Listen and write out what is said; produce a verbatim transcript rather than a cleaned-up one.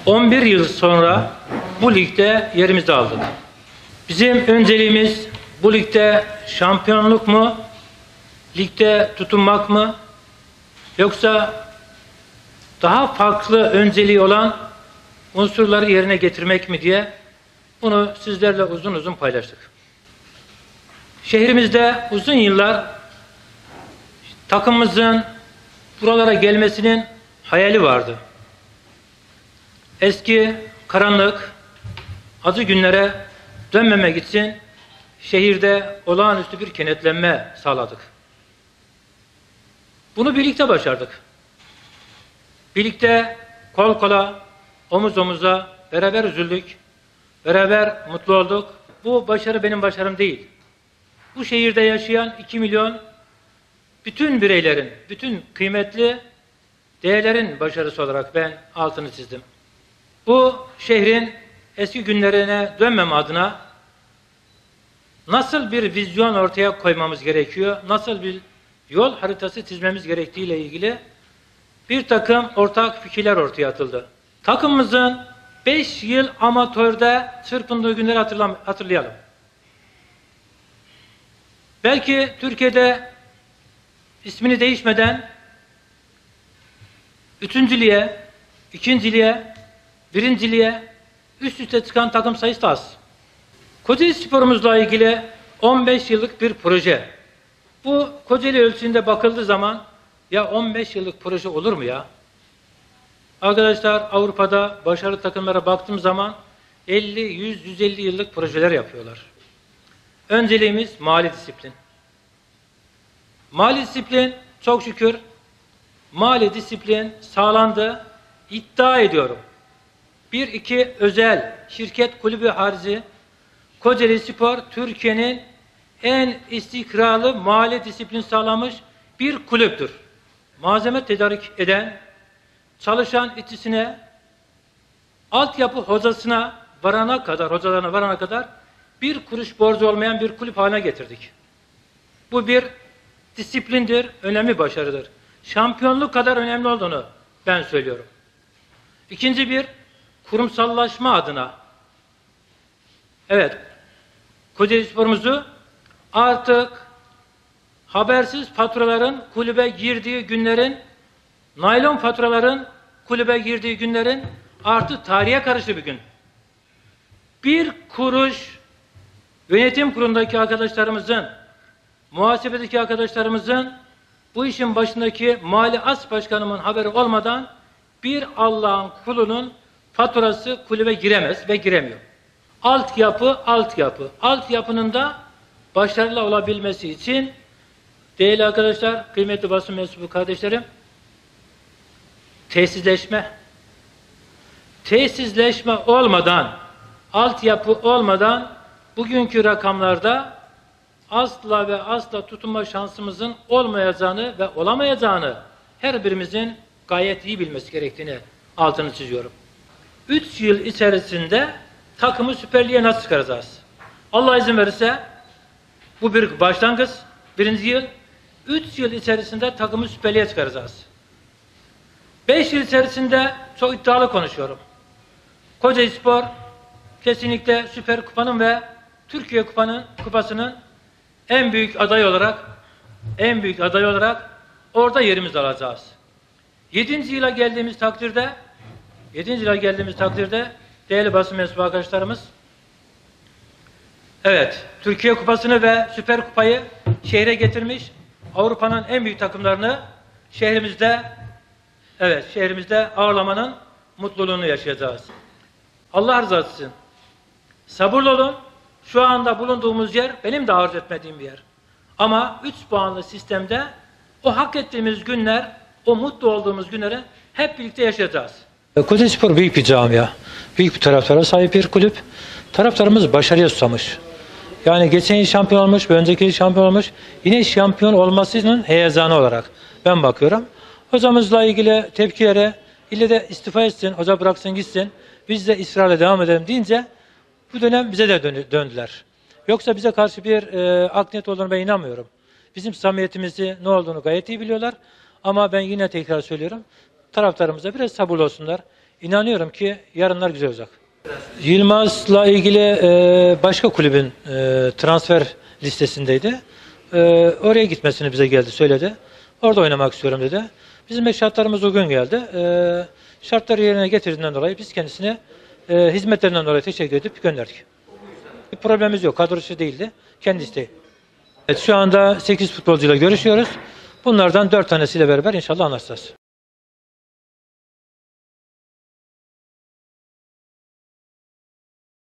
on bir yıl sonra bu ligde yerimizi aldık. Bizim önceliğimiz bu ligde şampiyonluk mu, ligde tutunmak mı, yoksa daha farklı önceliği olan unsurları yerine getirmek mi diye bunu sizlerle uzun uzun paylaştık. Şehrimizde uzun yıllar takımımızın buralara gelmesinin hayali vardı. Eski karanlık, acı günlere dönmemek için şehirde olağanüstü bir kenetlenme sağladık. Bunu birlikte başardık. Birlikte kol kola, omuz omuza beraber üzüldük, beraber mutlu olduk. Bu başarı benim başarım değil. Bu şehirde yaşayan iki milyon bütün bireylerin, bütün kıymetli değerlerin başarısı olarak ben altını çizdim. Bu şehrin eski günlerine dönmem adına nasıl bir vizyon ortaya koymamız gerekiyor, nasıl bir yol haritası çizmemiz gerektiğiyle ilgili bir takım ortak fikirler ortaya atıldı. Takımımızın beş yıl amatörde çırpındığı günleri hatırlayalım. Belki Türkiye'de ismini değişmeden üçüncülüğe, ikinciliğe, birinciliğe üst üste çıkan takım sayısı da az. Kocaeli Spor'umuzla ilgili on beş yıllık bir proje. Bu Kocaeli ölçüsünde bakıldığı zaman ya on beş yıllık proje olur mu ya? Arkadaşlar Avrupa'da başarılı takımlara baktığım zaman elli, yüz, yüz elli yıllık projeler yapıyorlar. Önceliğimiz mali disiplin. Mali disiplin çok şükür mali disiplin sağlandı. İddia ediyorum. Bir iki özel şirket kulübü harici Kocaeli Spor Türkiye'nin en istikrarlı mali disiplin sağlamış bir kulüptür. Malzeme tedarik eden, çalışan işçisine, altyapı hocasına varana kadar, hocalarına varana kadar bir kuruş borcu olmayan bir kulüp haline getirdik. Bu bir disiplindir, önemli başarıdır. Şampiyonluk kadar önemli olduğunu ben söylüyorum. İkinci bir, kurumsallaşma adına. Evet, Kocaeli Spor'umuzu artık habersiz faturaların kulübe girdiği günlerin, naylon faturaların kulübe girdiği günlerin artık tarihe karıştı bir gün. Bir kuruş yönetim kurulundaki arkadaşlarımızın, muhasebedeki arkadaşlarımızın, bu işin başındaki Mali As Başkanımın haberi olmadan bir Allah'ın kulunun faturası kulübe giremez ve giremiyor. Altyapı, altyapı. Altyapının da başarılı olabilmesi için değerli arkadaşlar, kıymetli basın mensubu kardeşlerim, tesisleşme. Tesisleşme olmadan, altyapı olmadan bugünkü rakamlarda asla ve asla tutunma şansımızın olmayacağını ve olamayacağını her birimizin gayet iyi bilmesi gerektiğini altını çiziyorum. Üç yıl içerisinde takımı Süper Lig'e nasıl çıkaracağız? Allah izin verirse bu bir başlangıç, birinci yıl. Üç yıl içerisinde takımı Süper Lig'e çıkaracağız. Beş yıl içerisinde çok iddialı konuşuyorum. Kocaeli Spor kesinlikle Süper Kupa'nın ve Türkiye Kupa'nın kupasının en büyük aday olarak en büyük aday olarak orada yerimizi alacağız. Yedinci yıla geldiğimiz takdirde yedinci yıla geldiğimiz takdirde değerli basın mensubu arkadaşlarımız, evet, Türkiye Kupası'nı ve Süper Kupayı şehre getirmiş Avrupa'nın en büyük takımlarını şehrimizde evet şehrimizde ağırlamanın mutluluğunu yaşayacağız. Allah rızası için sabırlı olun. Şu anda bulunduğumuz yer benim de arzu etmediğim bir yer. Ama üç puanlı sistemde o hak ettiğimiz günler, o mutlu olduğumuz günleri hep birlikte yaşayacağız. Kocaeli Spor büyük bir camia. Büyük bir taraftara sahip bir kulüp. Taraftarımız başarıya susamış. Yani geçen yıl şampiyon olmuş, bir önceki yıl şampiyon olmuş. Yine şampiyon olmasının heyecanı olarak ben bakıyorum. Hocamızla ilgili tepkilere, ille de istifa etsin, hoca bıraksın gitsin, biz de ısrarla devam edelim deyince bu dönem bize de döndüler. Yoksa bize karşı bir e, art niyet olduğunu ben inanmıyorum. Bizim samimiyetimizi ne olduğunu gayet iyi biliyorlar. Ama ben yine tekrar söylüyorum, taraftarımıza biraz sabırlı olsunlar. İnanıyorum ki yarınlar güzel olacak. Yılmaz'la ilgili e, başka kulübün e, transfer listesindeydi. E, oraya gitmesini bize geldi, söyledi. Orada oynamak istiyorum dedi. Bizim de şartlarımız uygun geldi. E, şartları yerine getirdiğinden dolayı biz kendisine e, hizmetlerinden dolayı teşekkür edip gönderdik. Bir problemimiz yok. Kadrosu değildi. Kendi isteği. Evet, şu anda sekiz futbolcuyla görüşüyoruz. Bunlardan dört tanesiyle beraber inşallah anlaşacağız.